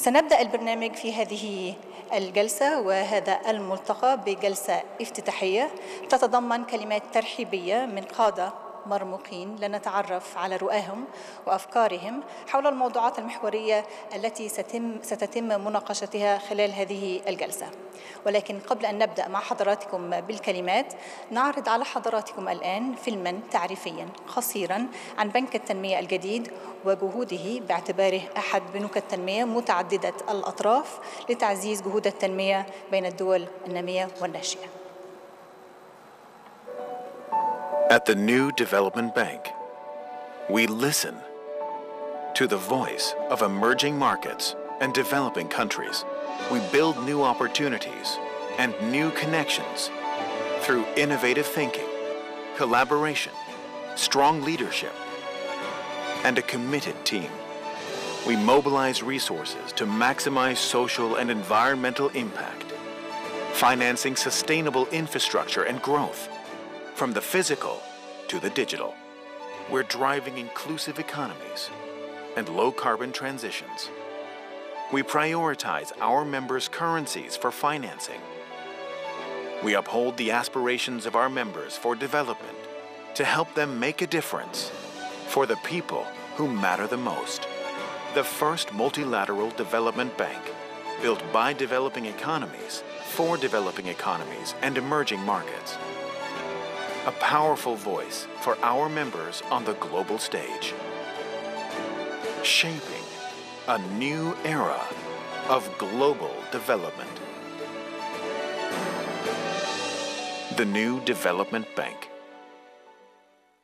سنبدأ البرنامج في هذه الجلسة وهذا الملتقى بجلسة افتتاحية تتضمن كلمات ترحيبية من قادة مرموقين لنتعرف على رؤاهم وأفكارهم حول الموضوعات المحورية التي ستتم مناقشتها خلال هذه الجلسة. ولكن قبل أن نبدأ مع حضراتكم بالكلمات، نعرض على حضراتكم الآن فيلماً تعريفياً قصيراً عن بنك التنمية الجديد وجهوده باعتباره أحد بنوك التنمية متعددة الأطراف لتعزيز جهود التنمية بين الدول النامية والناشئة. At the New Development Bank, we listen to the voice of emerging markets and developing countries. We build new opportunities and new connections through innovative thinking, collaboration, strong leadership, and a committed team. We mobilize resources to maximize social and environmental impact, financing sustainable infrastructure and growth, from the physical to the digital. We're driving inclusive economies and low-carbon transitions. We prioritize our members' currencies for financing. We uphold the aspirations of our members for development to help them make a difference for the people who matter the most. The first multilateral development bank built by developing economies for developing economies and emerging markets. A powerful voice for our members on the global stage. Shaping a new era of global development. The New Development Bank.